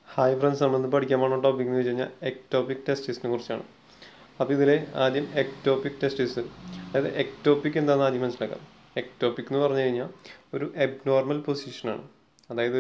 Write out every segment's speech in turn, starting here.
Hi friends, നമ്മളിന്ന് പഠിക്കാൻ പോകുന്ന ടോപ്പിക് എന്ന് വെച്ച് കഴിഞ്ഞാൽ എക്ടോപിക് ടെസ്റ്റിസിനെ കുറിച്ചാണ്. അപ്പോൾ ഇതിൽ ആദ്യം എക്ടോപിക് ടെസ്റ്റിസ്, അതായത് എക്ടോപിക് എന്താണെന്ന് ആദ്യം മനസ്സിലാക്കാം. എക്ടോപിക് എന്ന് പറഞ്ഞു കഴിഞ്ഞാൽ ഒരു എബ്നോർമൽ പൊസിഷനാണ്. അതായത്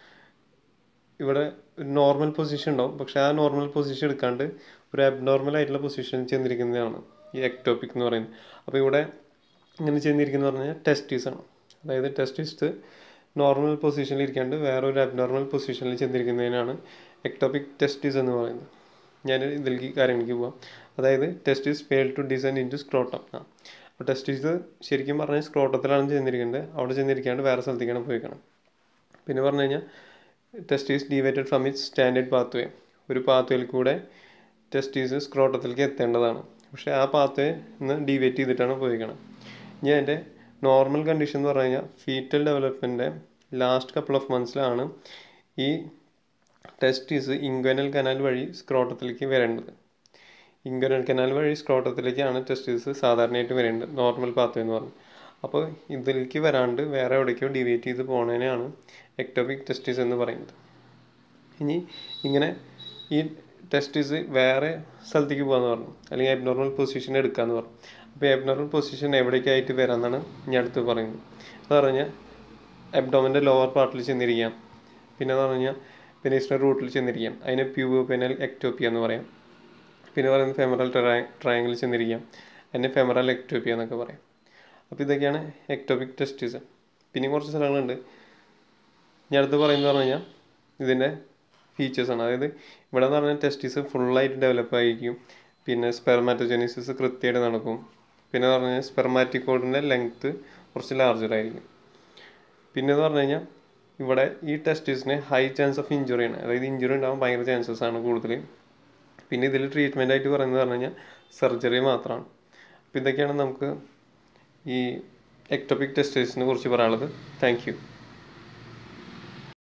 ഇവിടെ ഒരു നോർമൽ പൊസിഷൻ ഉണ്ടാവും, പക്ഷേ ആ നോർമൽ പൊസിഷൻ എടുക്കാണ്ട് ഒരു അബ്നോർമൽ ആയിട്ടുള്ള പൊസിഷനിൽ ചെന്നിരിക്കുന്നതാണ് ഈ എക്ടോപിക് എന്ന് പറയുന്നത്. അപ്പോൾ ഇവിടെ ഇങ്ങനെ ചെന്നിരിക്കുന്നത് പറഞ്ഞാൽ ടെസ്റ്റിസ് ആണ്. അതായത് ടെസ്റ്റിസ് നോർമൽ പൊസിഷനിൽ ഇരിക്കാണ്ട് വേറെ ഒരു അബ്നോർമൽ പൊസിഷനിൽ ചെന്നിരിക്കുന്നതിനാണ് എക്ടോപിക് ടെസ്റ്റിസ് എന്ന് പറയുന്നത്. ഞാൻ ഇതിലേക്ക് കാര്യങ്ങൾക്ക് പോവാം. അതായത് testis fail to descend into scrotum. അപ്പോൾ ടെസ്റ്റിസ് ശരിക്കും പറഞ്ഞാൽ സ്ക്രോട്ടത്തിലാണ് ചെന്നിരിക്കേണ്ടത്, അവിടെ ചെന്നിരിക്കാണ്ട് വേറെ സ്ഥലത്തേക്കാണ് പോയിക്കണം. പിന്നെ പറഞ്ഞു കഴിഞ്ഞാൽ testis deviated from its standard pathway. ഒരു പാത്വേയിൽ കൂടെ ടെസ്റ്റിസ് സ്ക്രോട്ടത്തിലേക്ക് എത്തേണ്ടതാണ്, പക്ഷേ ആ പാത്വേ നിന്ന് ഡീവേറ്റ് ചെയ്തിട്ടാണ് പോയിക്കണം. ഇനി അതിൻ്റെ നോർമൽ കണ്ടീഷൻ എന്ന് പറഞ്ഞു കഴിഞ്ഞാൽ ഫീറ്റൽ ഡെവലപ്മെൻറ്റിൻ്റെ ലാസ്റ്റ് കപ്പിൾ ഓഫ് മന്ത്സിലാണ് ഈ ടെസ്റ്റിസ് ഇൻഗ്വനൽ കനാൽ വഴി സ്ക്രോട്ടത്തിലേക്ക് വരേണ്ടത്. ഇൻഗ്വനൽ കനാൽ വഴി സ്ക്രോട്ടത്തിലേക്കാണ് ടെസ്റ്റിസ് സാധാരണയായിട്ട് വരേണ്ടത്, നോർമൽ പാത്വേ എന്ന് പറഞ്ഞു. അപ്പോൾ ഇതിലേക്ക് വരാണ്ട് വേറെ എവിടേക്കോ ഡീവേറ്റ് ചെയ്ത് പോകുന്നതിനാണ് എക്ടോപിക് ടെസ്റ്റിസ് എന്ന് പറയുന്നത്. ഇനി ഇങ്ങനെ ഈ ടെസ്റ്റിസ് വേറെ സ്ഥലത്തേക്ക് പോകാമെന്ന് പറഞ്ഞു, അല്ലെങ്കിൽ അബ്നോർമൽ പൊസിഷൻ എടുക്കാമെന്ന് പറഞ്ഞു. അപ്പോൾ അബ്നോർമൽ പൊസിഷൻ എവിടേക്കായിട്ട് വരാമെന്നാണ് ഞാൻ അടുത്ത് പറയുന്നത്. അത് പറഞ്ഞാൽ അബ്ഡോമൻ്റെ ലോവർ പാർട്ടിൽ ചെന്നിരിക്കാം, പിന്നെ എന്ന് പറഞ്ഞാൽ പെനിസ്ട്രൽ റൂട്ടിൽ ചെന്നിരിക്കാം, അതിന് പ്യൂബോപെനൽ എക്ടോപ്പിയ എന്ന് പറയാം. പിന്നെ പറയുന്നത് ഫെമറൽ ട്രയാങ്കിളിൽ ചെന്നിരിക്കാം, അതിന് ഫെമറൽ എക്ടോപ്പിയ എന്നൊക്കെ പറയാം. അപ്പോൾ ഇതൊക്കെയാണ് എക്ടോപിക് ടെസ്റ്റിസ്. പിന്നെ കുറച്ച് സ്ഥലങ്ങളുണ്ട്. ഞാൻ അടുത്ത് പറയുന്നത് പറഞ്ഞു കഴിഞ്ഞാൽ ഇതിൻ്റെ ഫീച്ചേഴ്സാണ്. അതായത് ഇവിടെ എന്ന് പറഞ്ഞാൽ ടെസ്റ്റിസ് ഫുള്ളായിട്ട് ഡെവലപ്പ് ആയിരിക്കും, പിന്നെ സ്പെർമാറ്റോജെനിസിസ് കൃത്യമായിട്ട് നടക്കും. പിന്നെ എന്ന് പറഞ്ഞു കഴിഞ്ഞാൽ സ്പെർമാറ്റിക്കോഡിൻ്റെ ലെങ്ത്ത് കുറച്ച് ലാർജറായിരിക്കും. പിന്നെ എന്ന് പറഞ്ഞു കഴിഞ്ഞാൽ ഇവിടെ ഈ ടെസ്റ്റിസിന് ഹൈ ചാൻസ് ഓഫ് ഇഞ്ചുറിയാണ്, അതായത് ഇഞ്ചുറി ഉണ്ടാകാൻ ഭയങ്കര ചാൻസസ് ആണ് കൂടുതൽ. പിന്നെ ഇതിൽ ട്രീറ്റ്മെൻ്റ് ആയിട്ട് പറയുന്നത് പറഞ്ഞു കഴിഞ്ഞാൽ സർജറി മാത്രമാണ്. അപ്പോൾ ഇതൊക്കെയാണ് നമുക്ക് ഈ എക്ടോപിക് ടെസ്റ്റിസിനെ കുറിച്ച് പറയാനുള്ളത്. Thank U.